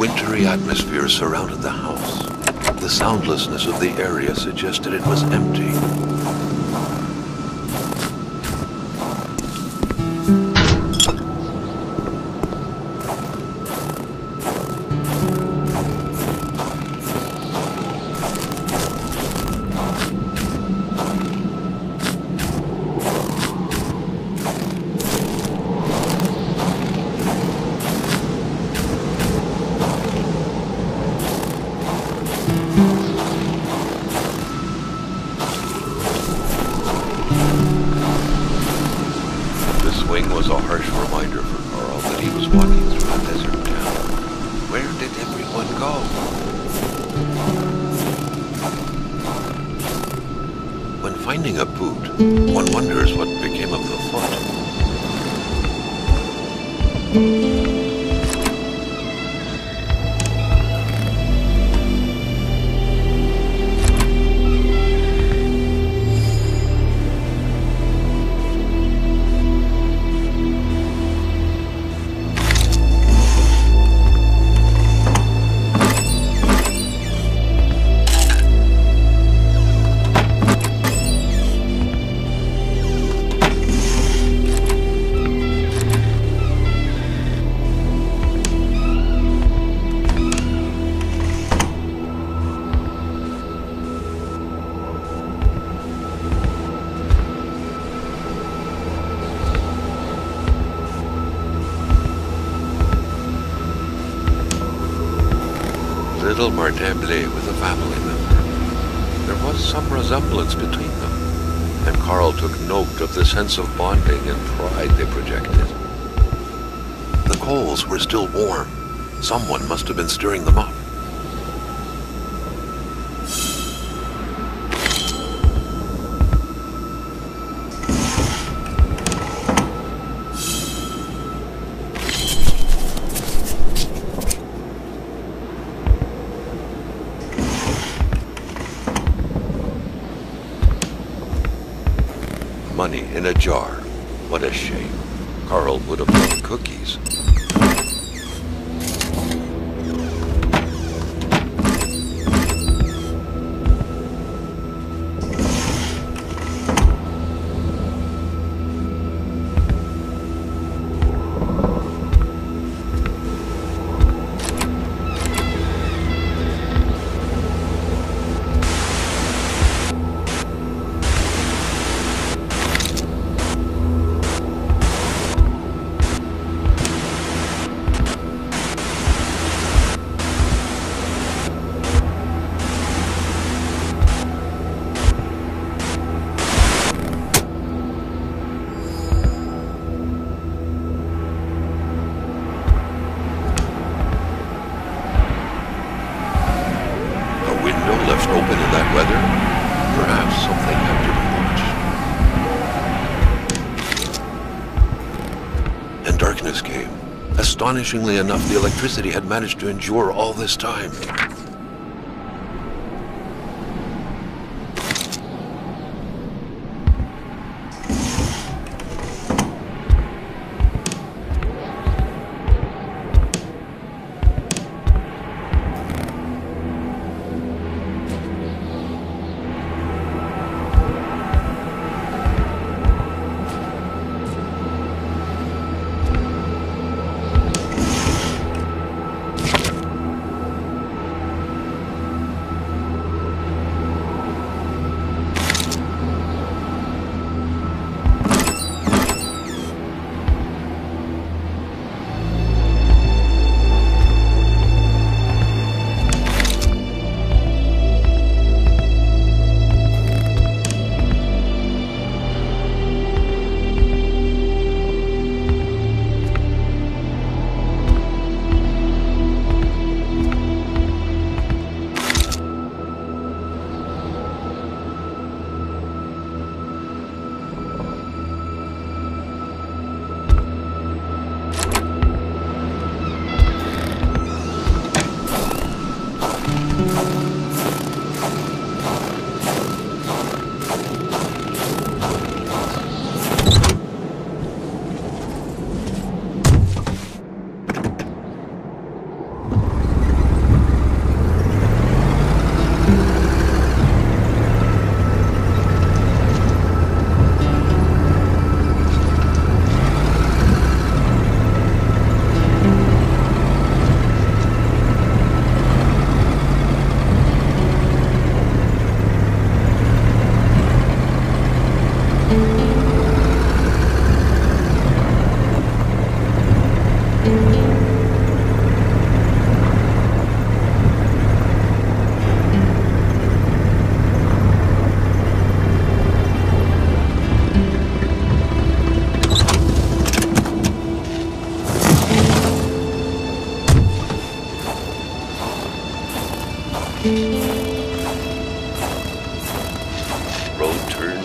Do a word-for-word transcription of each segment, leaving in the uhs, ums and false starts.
wintry atmosphere surrounded the house. The soundlessness of the area suggested it was empty. Finding a boot, one wonders what became of the foot. Little Martin Blais with a family member. There was some resemblance between them, and Carl took note of the sense of bonding and pride they projected. The coals were still warm. Someone must have been stirring them up. Money in a jar. What a shame. Carl would have loved cookies. Open in that weather, perhaps something had to be watched. And darkness came. Astonishingly enough, the electricity had managed to endure all this time.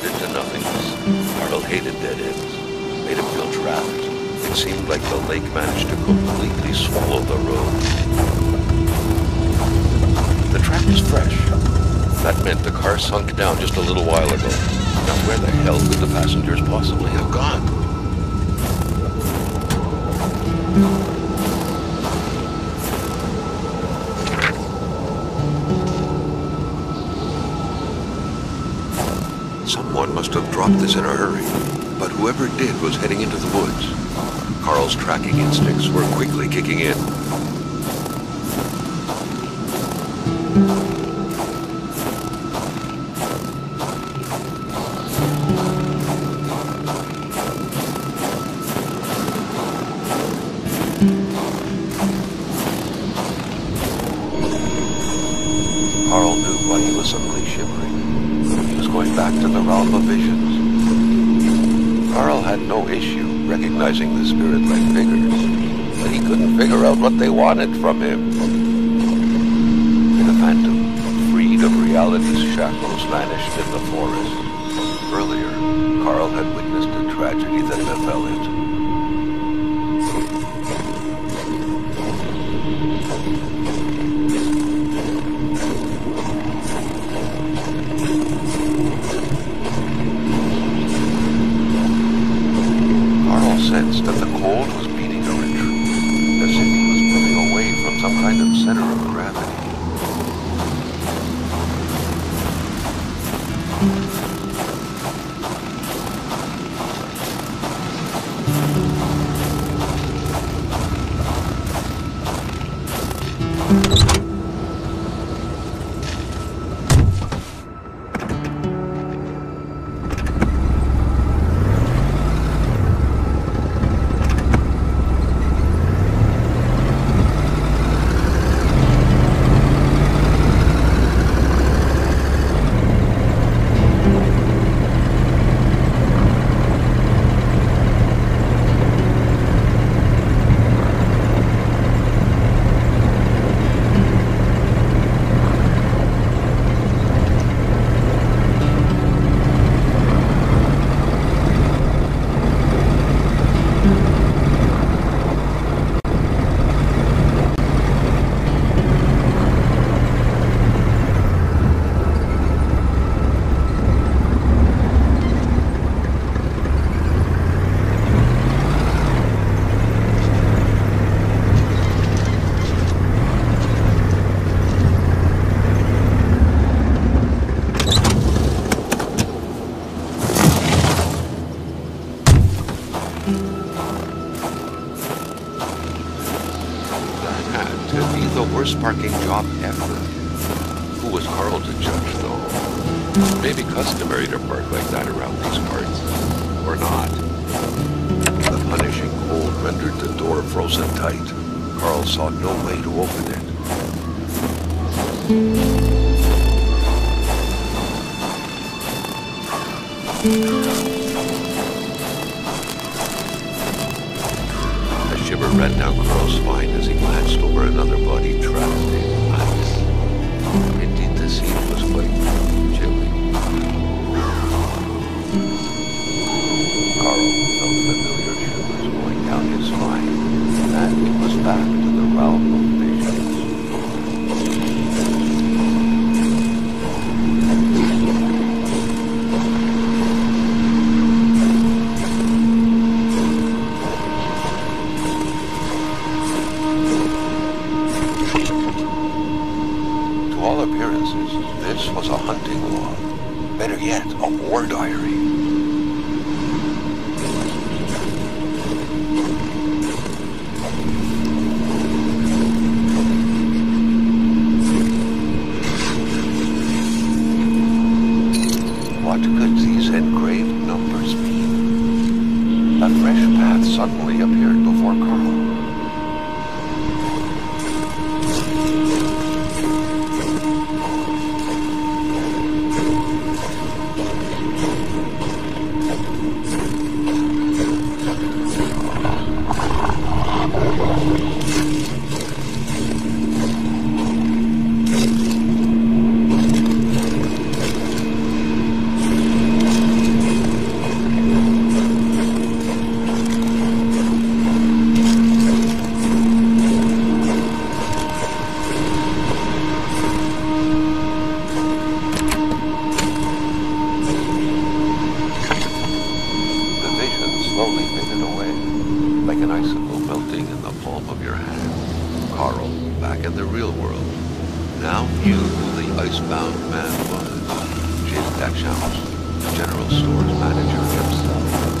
into nothingness. Carl hated dead ends. Made him feel trapped. It seemed like the lake managed to completely swallow the road. The track was fresh. That meant the car sunk down just a little while ago. Now where the hell could the passengers possibly have gone? Someone must have dropped this in a hurry, but whoever did was heading into the woods. Carl's tracking instincts were quickly kicking in. Carl knew why he was suddenly shivering. He was going back to the realm of visions. Carl had no issue recognizing the spirit-like figures, but he couldn't figure out what they wanted from him. The phantom, freed of reality's shackles, vanished in the forest. Earlier, Carl had witnessed a tragedy that befell it. Sensed that the cold was beating a retreat, as if he was moving away from some kind of center of gravity. Parking job ever. Who was Carl to judge, though? Maybe customary to park like that around these parts. Or not. The punishing cold rendered the door frozen tight. Carl saw no way to open it. A shiver ran down Carl's spine as he glanced over another body trapped in ice. Indeed, the scene was quite chilling. Carl felt familiar shivers going down his spine, and it was back to the realm of visions. This was a hunting log. Better yet, a war diary. What could these engraved numbers mean? A fresh path suddenly appeared before Carl. slowly faded away, like an icicle melting in the palm of your hand. Carl, back in the real world, now knew who the icebound man was. Gilles Deschamps, General Stores manager himself.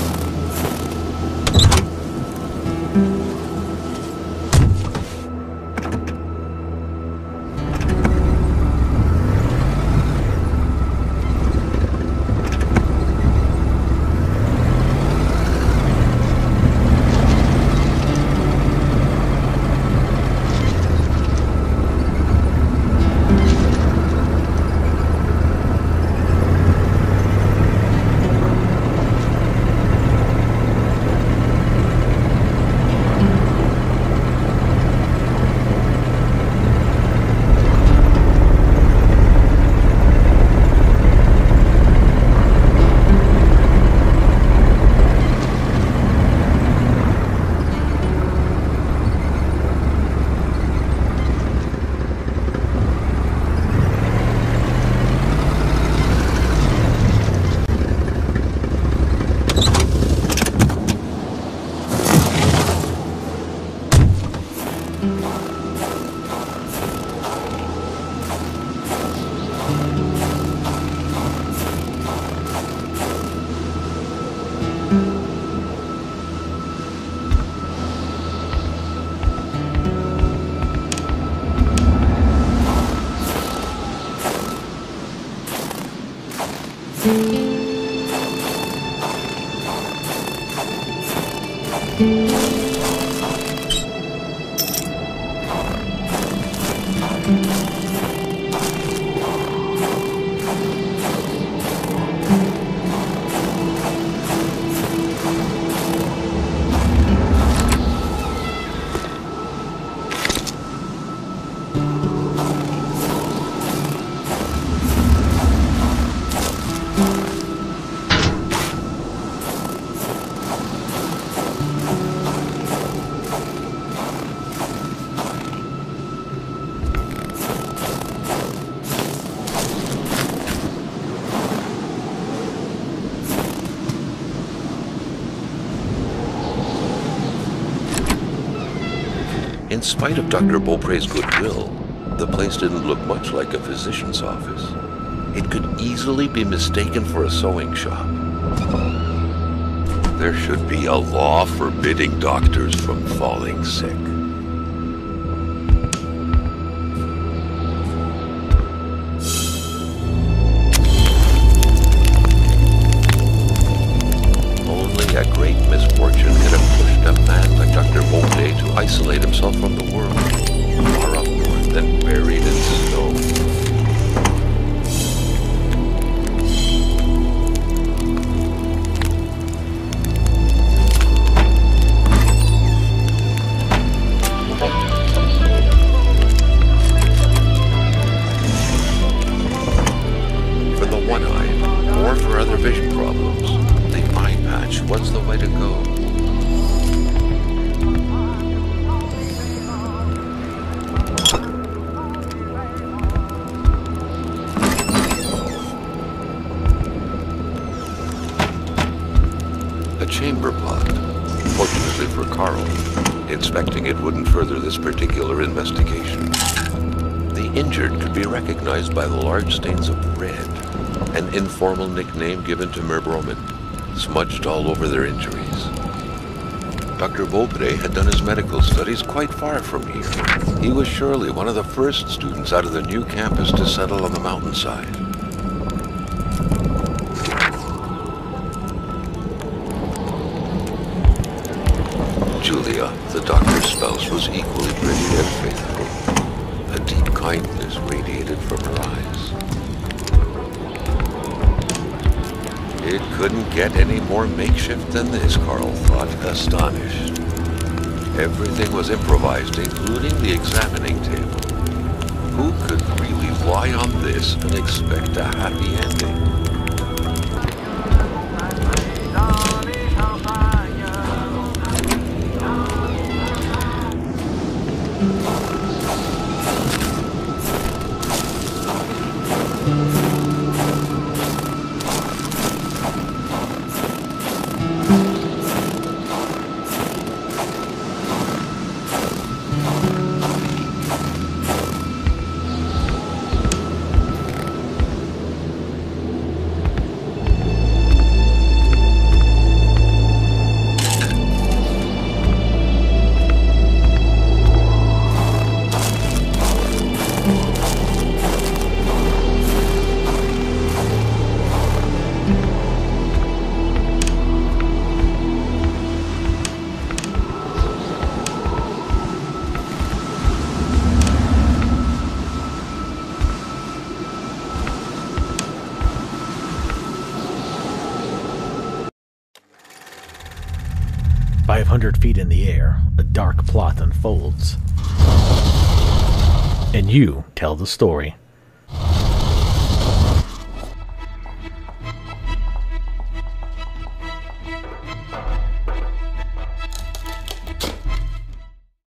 In spite of Doctor Beaupre's goodwill, the place didn't look much like a physician's office. It could easily be mistaken for a sewing shop. There should be a law forbidding doctors from falling sick. Only a great misfortune could have pushed a man like Doctor Beaupre to isolate himself from the world, far up north and buried in snow. For the one-eyed, or for other vision problems, the eye patch was the way to go. A chamber pot. Fortunately for Carl, inspecting it wouldn't further this particular investigation. The injured could be recognized by the large stains of red, an informal nickname given to Merbromin, smudged all over their injuries. Doctor Beaupre had done his medical studies quite far from here. He was surely one of the first students out of the new campus to settle on the mountainside. Julia, the doctor's spouse, was equally pretty and faithful. A deep kindness radiated from her eyes. It couldn't get any more makeshift than this, Carl thought, astonished. Everything was improvised, including the examining table. Who could really lie on this and expect a happy ending? five hundred feet in the air, a dark plot unfolds. And you tell the story.